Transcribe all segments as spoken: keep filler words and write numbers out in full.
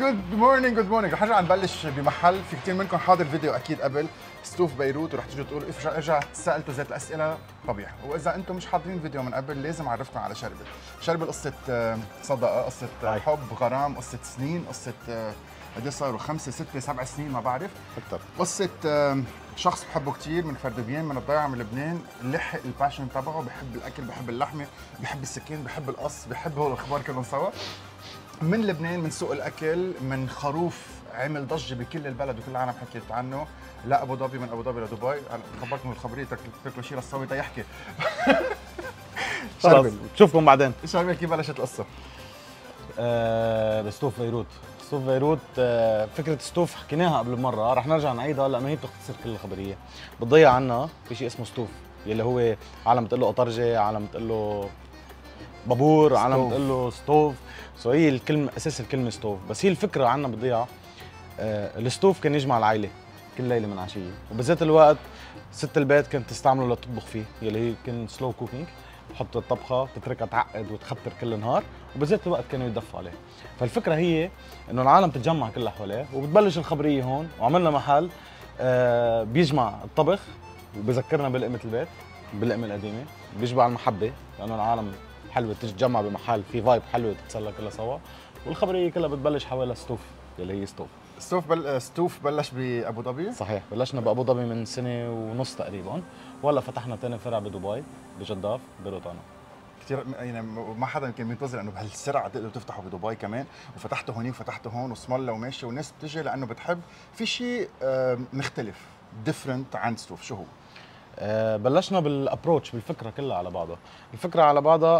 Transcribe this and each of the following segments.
جود مورنينج جود مورنينج رح نرجع نبلش بمحل في كثير منكم حاضر فيديو اكيد قبل ستوف بيروت ورح تيجوا تقولوا اذا رجعت سالتوا ذات الاسئله طبيعي، واذا انتم مش حاضرين فيديو من قبل لازم اعرفكم على شربل. شربل قصه صدقه، قصه حب، غرام، قصه سنين، قصه قد صاروا خمسه سته سبع سنين ما بعرف اكثر، قصه شخص بحبه كثير من فردوبيان من الضيعه من لبنان، لحق الباشن تبعه، بحب الاكل، بحب اللحمه، بحب السكين، بحب القص، بحب هول الاخبار كلهم سوا. من لبنان، من سوق الاكل، من خروف عمل ضجه بكل البلد وكل العالم حكيت عنه، لا ابو ظبي، من ابو ظبي لدبي. انا خبركم الخبريه تاكلوا شيء للصوي تيحكي. خلص بشوفكم بعدين. شربل كيف بلشت القصه؟ آه بستوف بيروت. ستوف بيروت آه فكره ستوف حكيناها قبل مره، رح نرجع نعيدها لانه هي بتختصر كل الخبريه. بتضيع عنا في شيء اسمه ستوف، يلي هو عالم بتقول له قطرجه، عالم بتقول له بابور، عالم بتقول له ستوف. سو هي الكلمه اساس الكلمه ستوف، بس هي الفكره عنا بالضيعه. آه الستوف كان يجمع العائله كل ليله من عشيه، وبذات الوقت ست البيت كانت تستعمله لتطبخ فيه، يلي هي كان سلو كوكينج، تحط الطبخه تتركها تعقد وتخطر كل النهار، وبذات الوقت كانوا يدفوا عليه. فالفكره هي انه العالم تتجمع كلها حواليه، وبتبلش الخبريه هون. وعملنا محل آه بيجمع الطبخ وبذكرنا بلقمه البيت، باللقمه القديمه، بيجمع المحبه لانه العالم حلوه تتجمع بمحل في فايب حلوه تتسلى كلها سوا، والخبريه كلها بتبلش حوالي ستوف اللي هي ستوف. ستوف بل... ستوف بلش بابو ظبي؟ صحيح، بلشنا بابو ظبي من سنه ونص تقريبا، وهلا فتحنا ثاني فرع بدبي بجداف بروتانا. كثير يعني ما حدا كان منتظر انه بهالسرعه تقدروا تفتحوا بدبي كمان، وفتحتوا هوني وفتحتوا هون واسم الله وماشي، والناس بتجي لانه بتحب في شيء مختلف ديفرنت عن ستوف. شو هو؟ أه بلشنا بالابروتش، بالفكره كلها على بعضها. الفكره على بعضها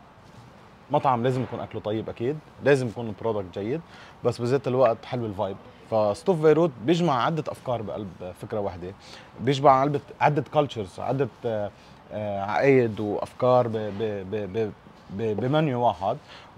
مطعم لازم يكون اكله طيب، اكيد لازم يكون البرودكت جيد، بس بذات الوقت حلو الفايب. فستوف بيروت بيجمع عده افكار بقلب فكره واحده، بيجمع عده عده كلتشرز، عده عقايد وافكار بمنيو واحد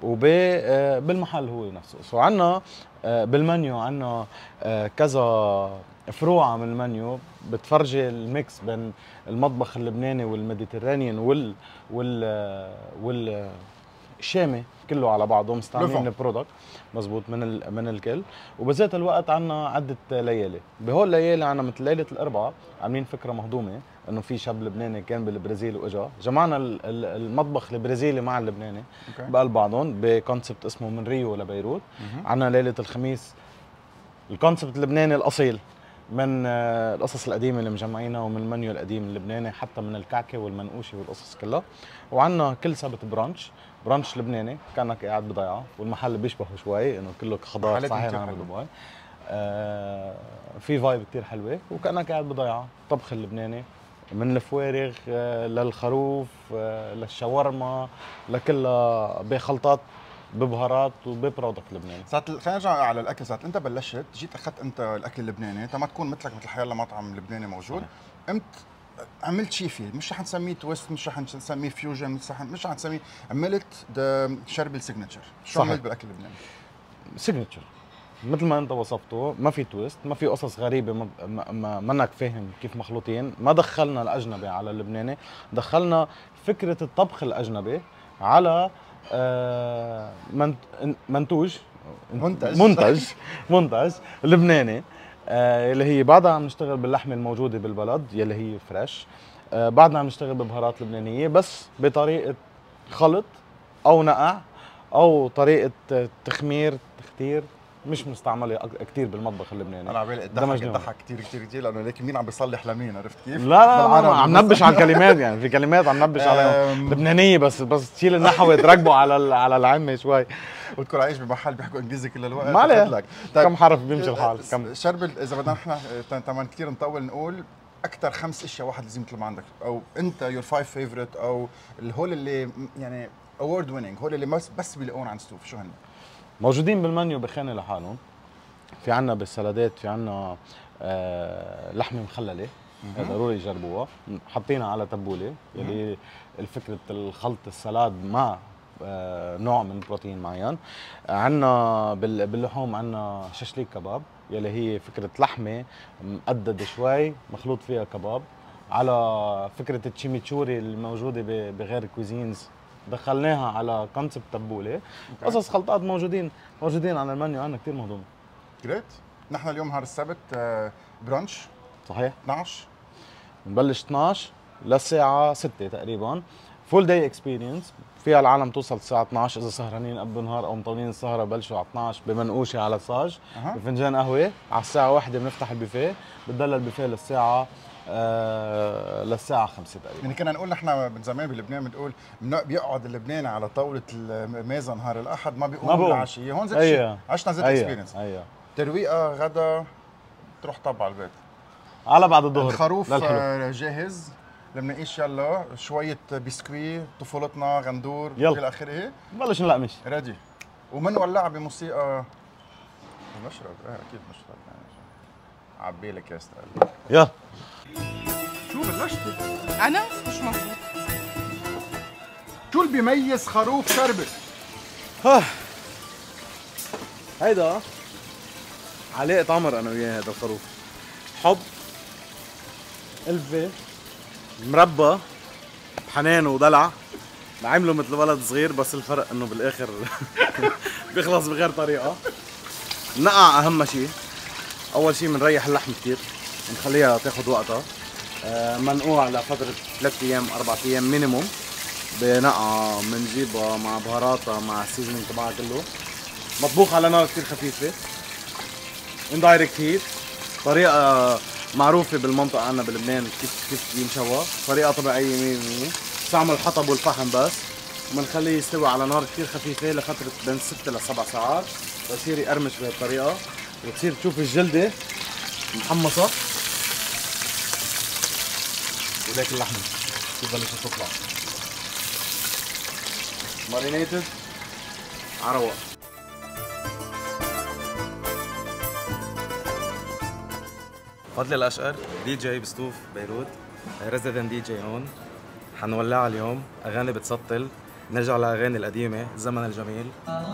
وبالمحل هو نفسه. سو عندنا بالمنيو عندنا كذا فروع من المنيو بتفرجي الميكس بين المطبخ اللبناني والميديترانيان وال وال وال الشامي كله على بعضه، مستعملين البرودكت مزبوط من ال من الكل. وبذات الوقت عندنا عده ليالي، بهول الليالي عندنا مثل ليله الاربعاء عاملين فكره مهضومه، انه في شاب لبناني كان بالبرازيل واجا، جمعنا المطبخ البرازيلي مع اللبناني بقلب بعضهم بكونسبت اسمه من ريو لبيروت. عندنا ليله الخميس الكونسبت اللبناني الاصيل، من القصص القديمه اللي مجمعينها ومن المنيو القديم اللبناني، حتى من الكعكه والمنقوشه والقصص كلها. وعندنا كل سبت برانش، برانش لبناني كانك قاعد بضيعه، والمحل بيشبهه شوي انه كله خضار صحيح عن دبي. آه في فايب كثير حلوه، وكانك قاعد بضيعه. الطبخ اللبناني من الفوارغ آه للخروف آه للشاورما لكلها بخلطات ببهارات وببرودكت لبناني. ساعات خلينا نرجع على الاكل. ساعات انت بلشت جيت اخذت انت الاكل اللبناني، انت ما تكون مثلك مثل حيالله مطعم لبناني موجود، قمت عملت شيء فيه، مش رح نسميه تويست، مش رح نسميه فيوجن، مش رح مش رح نسميه، عملت ذا شربل سيجنتشر. شو عملت بالاكل اللبناني؟ سيجنتشر مثل ما انت وصفته، ما في تويست، ما في قصص غريبه، ما, ما منك فاهم كيف مخلوطين. ما دخلنا الاجنبي على اللبناني، دخلنا فكره الطبخ الاجنبي على آه منتوج منتج منتج منتج لبناني، آه اللي هي بعدها عم نشتغل باللحمه الموجوده بالبلد يلي هي فريش، آه بعدنا عم نشتغل ببهارات لبنانيه بس بطريقه خلط او نقع او طريقه تخمير تختير مش مستعمله كثير بالمطبخ اللبناني. انا عبالي اضحك اضحك كثير كثير كثير لانه ليك مين عم بيصلح لمين، عرفت كيف؟ لا لا, لا عم نبش على الكلمات، يعني في كلمات عم نبش عليها لبنانيه، بس بس تشيل النحو تركبه على على العامه شوي. وتكون عايش بمحل بيحكوا انجليزي كل الوقت، ما عليه طيب كم حرف بيمشي الحال. كم شربل اذا بدنا نحن كمان كثير نطول نقول اكثر خمس اشياء واحد لازم يطلب عندك، او انت يور فايف فيفورت، او هول اللي يعني اوورد ويننج، هول اللي بس بيلاقون عند ستوف، شو هن؟ موجودين بالمنيو بخانه لحالهم. في عنا بالسلادات في عنا آه لحمه مخلله، ضروري يجربوها، حاطينها على تبوله يلي الفكره الخلط السلاد مع آه نوع من البروتين معين. عنا باللحوم عنا ششليك كباب يلي هي فكره لحمه مقدده شوي مخلوط فيها كباب، على فكره التشيميتشوري الموجوده بغير كوزينز دخلناها على كونسبت تبوله. قصص خلطات موجودين موجودين على المنيو عندنا كثير مهضومه. جريت. نحن اليوم نهار السبت آه، برانش صحيح. اثنعش بنبلش اثنعش للساعة ستة تقريبا. فول داي اكسبيرينس، فيها العالم توصل الساعة اثنعش إذا سهرانين قبل النهار أو مطولين السهرة ببلشوا على اثنعش بمنقوشة على صاج أه. بفنجان قهوة. على الساعة واحدة بنفتح البوفيه، بتضل البوفيه للساعة آه للساعة خمسة تقريبا. يعني كنا نقول نحن من زمان بلبنان بنقول بيقعد اللبناني على طاولة الميزة نهار الأحد ما بيقوم بالعشية، هون زيت الشيء، عشنا زيت اكسبيرينس. أيوه. ترويقة غدا تروح طب على البيت. على بعد الظهر. الخروف للحلو. جاهز، بنقيش يلا شوية بسكوي طفولتنا غندور إلى آخره. بلش نلقمش. ريدي. ومنولع بموسيقى مشرب، ايه أكيد مشرب يعني. عبي لك يا استاذ. يلا. شو بلشت؟ أنا مش مبسوط. شو اللي بيميز خروف شربت؟ هيدا علاقة عمر أنا وياه. هذا الخروف حب، ألفة، مربى، بحنان ودلع. بعمله مثل ولد صغير، بس الفرق إنه بالآخر بيخلص بغير طريقة. نقع أهم شيء. أول شيء بنريح اللحم كتير، بنخليها تاخد وقتها. آه منقوع لفترة ثلاث أيام أربع أيام مينيموم. بنقعة بنجيبها مع بهاراتها مع السيزنينج تبعها كله. مطبوخ على نار كتير خفيفة. اندايركت هيت. طريقة معروفة بالمنطقة عنا بلبنان كيف كيف ينشوى. طريقة طبيعية مية بالمية. بستعمل الحطب والفحم بس. وبنخليه يستوي على نار كتير خفيفة لفترة بين ست لسبع ساعات ليصير يقرمش بهالطريقة، وتصير تشوف الجلدة محمصة. وليك اللحمة كيف بلشت تطلع مارينيتد على رواق. فضلي الأشقر دي جي بستوف بيروت، ريزيدنت دي جي هون. حنولعها اليوم أغاني بتسطل، نرجع لأغاني القديمة الزمن الجميل.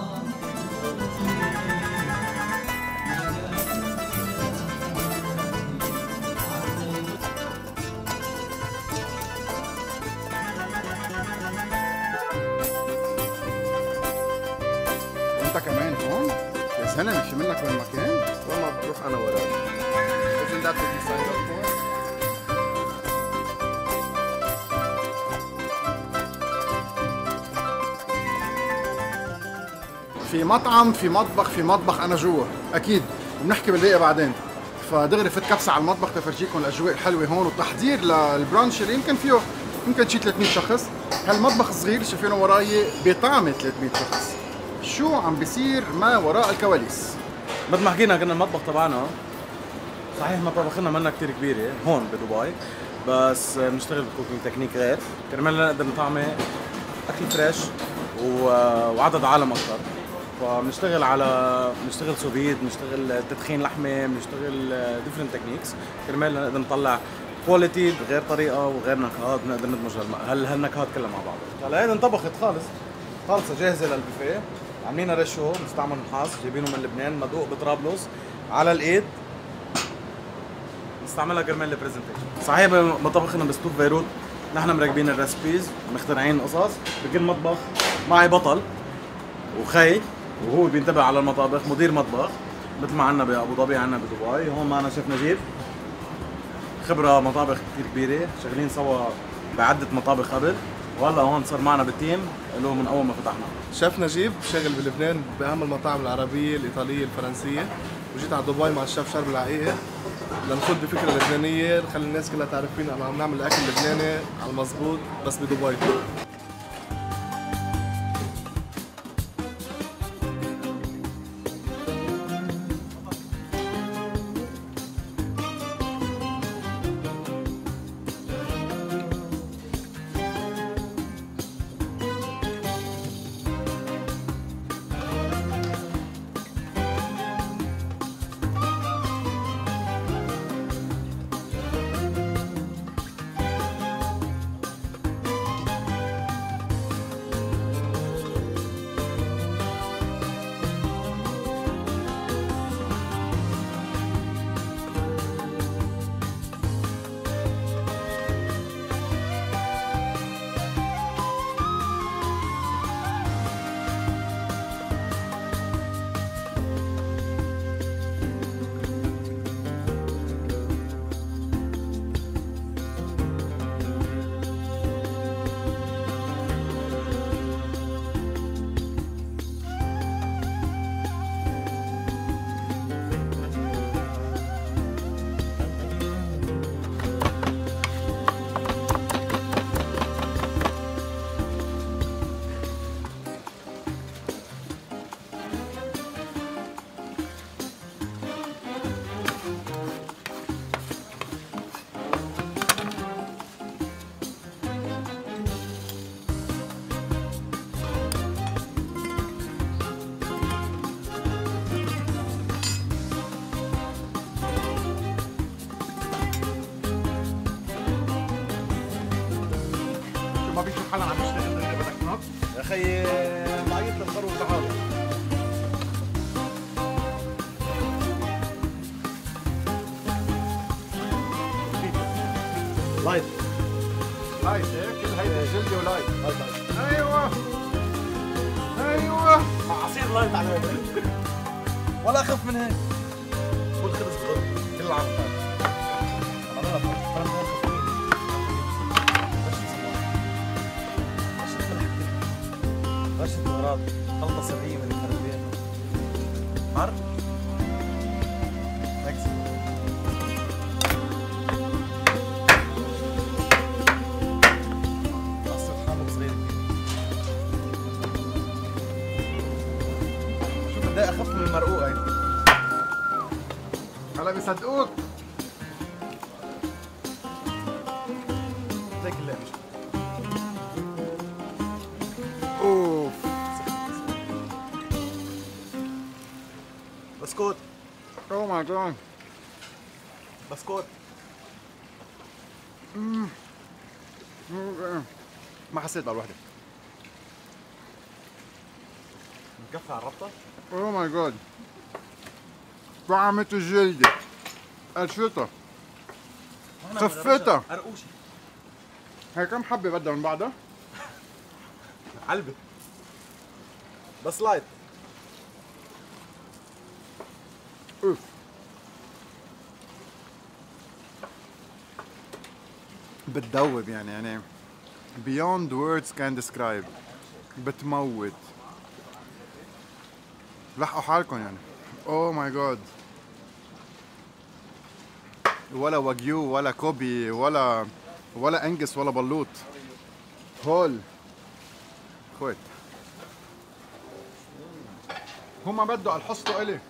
انت كمان هون؟ يا سلام، في منك وين مكان؟ والله بروح أنا وراك. Isn't that what you signed up for? في مطعم، في مطبخ، في مطبخ انا جوا اكيد، وبنحكي بالباقي بعدين. فدغري فت كبسه على المطبخ تفرجيكم الاجواء الحلوه هون، والتحضير للبرانش اللي يمكن فيه يمكن شي ثلاثمية شخص. هالمطبخ الصغير شايفينه وراي بطعمه ثلاثمية شخص. شو عم بيصير ما وراء الكواليس؟ مثل ما حكينا كنا المطبخ تبعنا صحيح مطابخنا منا كتير كبيرة هون بدبي، بس بنشتغل بكوكينج تكنيك غير كرمال نقدر نطعمي اكل فريش وعدد عالم اكثر. فبنشتغل على بنشتغل سوبيد، بنشتغل تدخين لحمه، بنشتغل ديفرنت تكنيكس كرمال نقدر نطلع كواليتي بغير طريقه وغير نكهات، بنقدر ندمج هال هالنكهات كلها مع بعض. هلا هيدي انطبخت خالص خالصه جاهزه للبوفيه. عاملينها ريشو مستعمل نحاس جايبينه من لبنان مدوق بطرابلس على الايد، نستعملها كرمال البرزنتيشن. صحيح بمطبخنا بستوف بيروت نحن مركبين الريسبيز مخترعين قصص. بكل مطبخ معي بطل وخي وهو بينتبه على المطابخ، مدير مطبخ مثل ما عندنا بابو ظبي عندنا بدبي. هون معنا شيف نجيب خبره مطابخ كثير كبيره، شغالين سوا بعده مطابخ قبل، وهلا هون صار معنا بالتيم له من اول ما فتحنا. شيف نجيب شغل بلبنان باهم المطاعم العربيه الايطاليه الفرنسيه، وجيت على دبي مع الشيف شرب العقيقه لنخوض بفكره لبنانيه نخلي الناس كلها تعرف فينا انه عم نعمل اكل لبناني على المضبوط بس بدبي. خيي معيط الخروف لحاله. لايت لايت هيك كل هيدي جلدي ولايت. ايوه ايوه عصير لايت على هذا ولا اخف من هيك. خذ خبز خضر كل العافيه. رشة بهارات خلطة سرية من الكريبيات. حر مكسيكو. قصة حامض صغيرة كده. شوف قد ايه اخف من المرقوق هيدي. هلا بيصدقوك. هيك اللعبة. اوف بسكوت اوه ماي جاد. بسكوت. ما حسيت بالوحده. مكفي على الربطة؟ اوه ماي جاد. طعمة الجلدة. قرشتها. خفتها. قرقوشة. هي كم حبة بدها من بعدها؟ علبة. بس لايت. اوف. بتدوب يعني يعني beyond words can describe. بتموت. لحقوا حالكم يعني. اوه ماي جاد. ولا واجيو ولا كوبي ولا ولا انجس ولا بلوط. هول خويت. هما بدوا على الحصة إلي.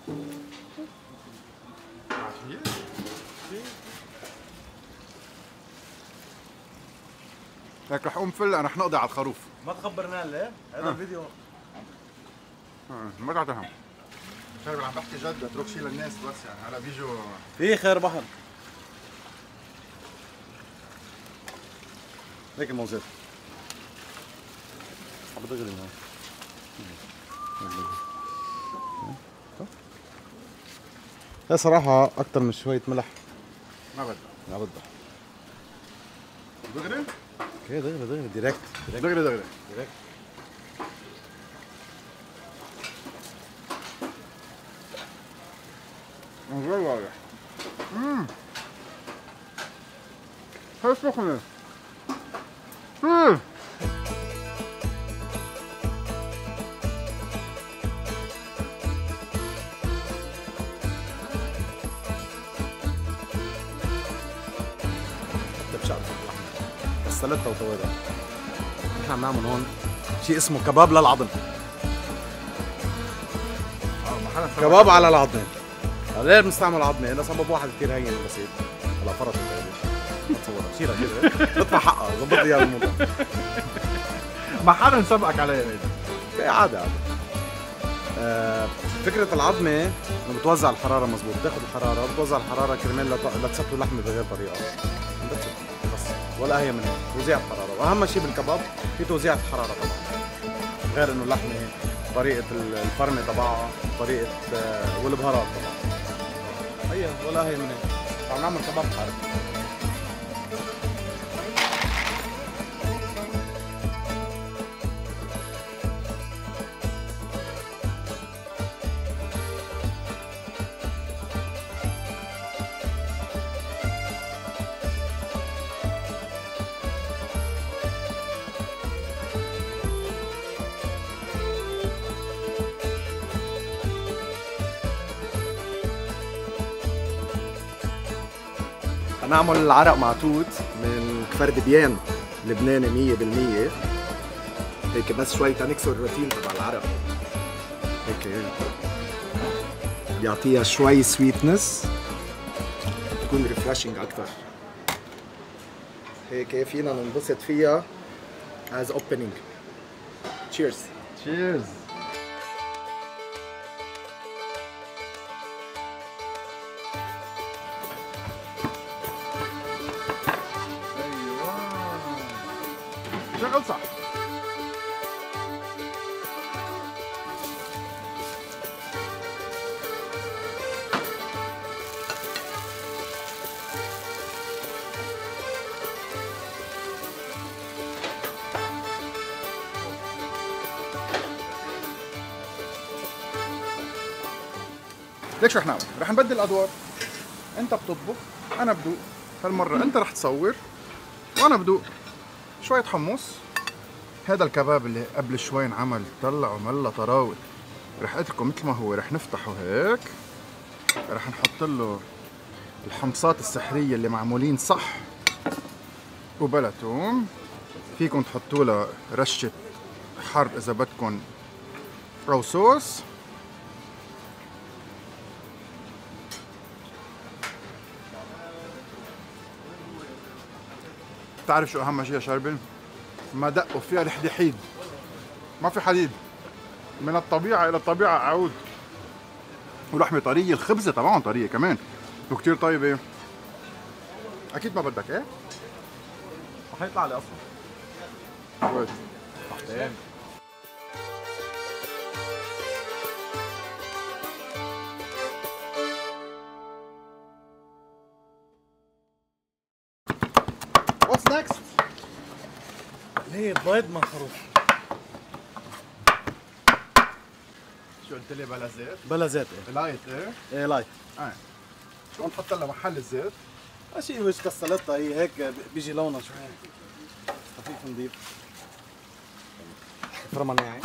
هيك رح قوم فل رح نقضي على الخروف. ما تخبرنا ليه؟ هذا الفيديو ما تعتهم. شايف عم بحكي جد اترك شيء للناس بس يعني هلا بيجوا. في خير بحر. هيك الموزات. عم بتغلي هون. هي صراحة أكثر من شوية ملح. ما بدها. ما بدها. دغري؟ اوكي دغري دغري ديريكت دغري دغري. ديريكت. غير واضح. امم هي سخنة. امم بشعر غسلتها وطويتها. نحن عم نعمل هون شيء اسمه كباب للعظم. كباب على العظمة. ليه بنستعمل عظمة؟ لسبب واحد كثير هين بسيط. هلا فرط ما تصورها، شيلها كده ادفع حقها، ظبط لي اياها الموضوع. ما حدا سبقك عليها هيدي. ايه عادي عادي. آه فكرة العظمة انه بتوزع الحرارة مزبوط، بتاخذ الحرارة بتوزع الحرارة كرمال لتسطوا اللحمة بغير طريقة. بس ولا هي من هيك، توزيع الحرارة، وأهم شيء بالكباب في توزيع الحرارة طبعا. غير انه اللحمة طريقة الفرمة تبعها، طريقة آه والبهارات طبعا. هي ولا هي من هيك، عم نعمل كباب حارق. نعمل العرق مع توت من كفر دبيان لبناني مية بالمية. هيك بس شوي تنكسر الروتين تبع العرق، هيك بيعطيها شوي سويتنس، تكون ريفرشنج اكثر. هيك فينا ننبسط فيها از اوبننج. تشيرز. تشيرز. شغل صح. ليك شو رح نعمل؟ رح نبدل الادوار. انت بتطبخ، انا بدوق. هالمره انت رح تصور وانا بدوق. شويه حمص. هذا الكباب اللي قبل شوي انعمل طلع وملا طراوه. رح اتركه مثل ما هو، رح نفتحه هيك. رح نحط له الحمصات السحريه اللي معمولين صح وبلا توم. فيكم تحطوا له رشه حرب اذا بدكم او صوص. بتعرف شو اهم شيء يا شربل؟ ما دقوا فيها الحديد، ما في حديد. من الطبيعه الى الطبيعه اعود. ولحمه طريه، الخبزه تبعهم طريه كمان وكتير طيبه. اكيد ما بدك ايه؟ رح يطلع لي اصلا. كويس. تحتين. What's next؟ ليه بيض مع خروف؟ شو قلت لي بلا زيت؟ بلا زيت ايه؟ لايت ايه؟ ايه لايت. اه. شو نحط لها محل الزيت؟ شيء مش كالسلطة، هي هيك بيجي لونها شوي خفيف نضيف. فرمة ناعم.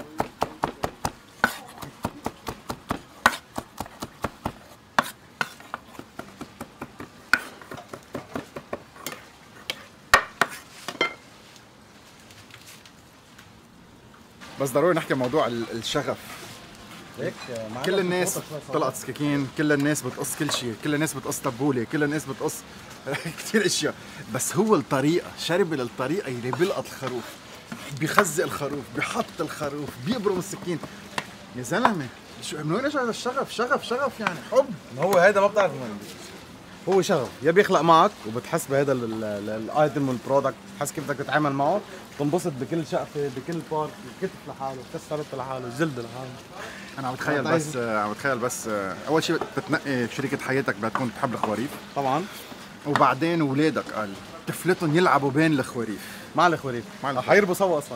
بس ضروري نحكي موضوع ال- الشغف. هيك كل الناس طلعت سكاكين، كل الناس بتقص كل شيء، كل الناس بتقص تبوله، كل الناس بتقص كثير اشياء، بس هو الطريقه، شرب الطريقه اللي بيلقط الخروف، بيخزق الخروف، بيحط الخروف، بيبرم السكين. يا زلمه شو من وين اجى هذا الشغف؟ شغف شغف يعني حب. ما هو هيدا ما بتعرف من وين بيجي. هو شغف، يا بيخلق معك وبتحس بهذا الايتم والبرودكت، بتحس كيف بدك تتعامل معه، تنبسط بكل شقفه، بكل بارت، الكتف لحاله، كسرت لحاله، الجلد لحاله. انا عم بتخيل بس عم بتخيل بس اول شيء بتنقي شريكه حياتك بدها تكون بتحب الخواريف، طبعا. وبعدين اولادك قال طفلتهم يلعبوا بين الخواريف. مع الخواريف، مع الخواريف. حيربوا سوا اصلا.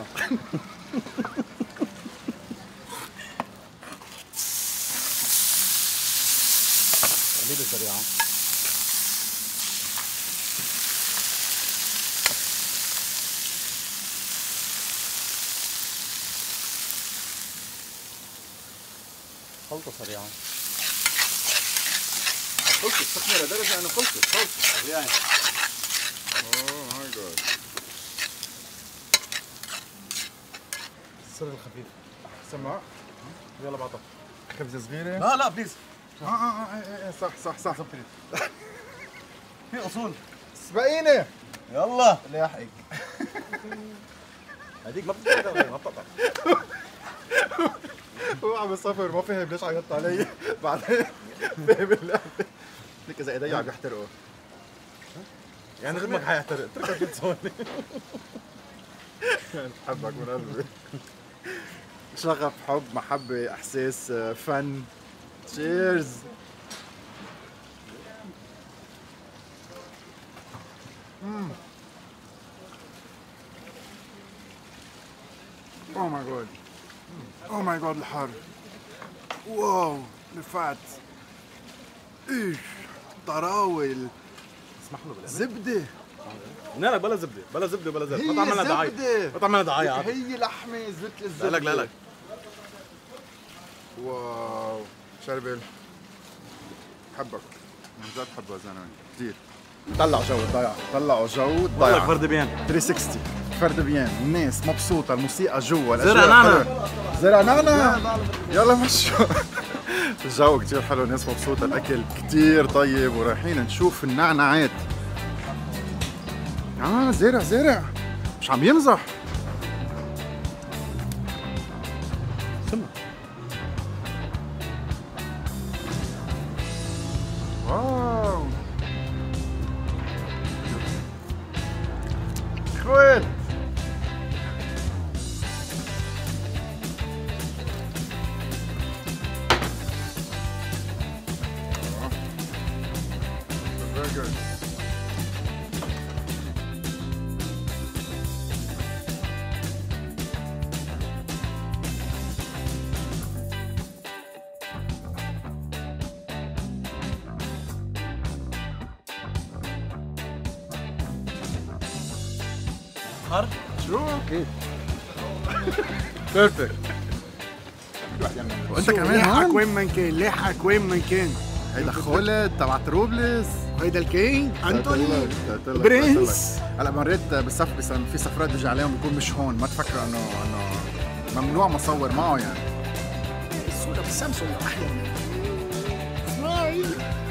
تقليبه سريعه. خلطة سريعة. خلصت تخميره لدرجه انه خلصت خلصت يعني. اوه ماي جاد. السر الخفيف. سمع يلا بعطها. خبزه صغيره. لا لا بليز. اه اه اه إيه إيه صح صح صح. في اصول. سبقيني. يلا. اللي يحقق. هذيك ما بتقطع ما بتقطع. هو عم يصفر ما فهم ليش عيطت علي. بعدين فهم اللعبه. ليك اذا ايدي عم يحترقوا. يعني غمك حيحترق، اتركها كنت ثواني. بحبك من قلبي. شغف، حب، محبه، احساس، فن. تشيرز. اوه ماي جاد. اوه ماي جاد الحر. واو الفات. ايش طراول. اسمح له بالله. زبده. قلنا لك بلا زبده، بلا زبده بلا زيت، ما هي تعملنا دعايه. زبده. ما تعملنا دعايه عادي. هي لحمه زبده الزبده. لا لك لا لك. واو شربل. بحبك من جد بحبه يا زلمه كثير. طلعوا جو الضيعه، طلعوا جو والله الضيعه. فرد بيان. ثلاثمية وستين فرد بيان، الناس مبسوطه، الموسيقى جوا، زرع نعناع. زرع نعناع. يلا مشوا. الجو كثير حلو، الناس مبسوطه، الاكل كثير طيب، ورايحين نشوف النعناعات. اه زرع زرع مش عم يمزح. سمع. واو خويت. Very good. حر؟ شو؟ اكيد بيرفكت. وانت كمان لاحق هون؟ وين ما كان، لاحق وين ما كان. هيدا خالد تبع تروبلس. وهيدا الكينج انتوني برنس. هلا مريت بالصف بس في سفرات بيجي عليهم بيكون مش هون، ما تفكروا انه انه ممنوع ما اصور معه يعني. الصورة بالسامسونج احلى. اسمعي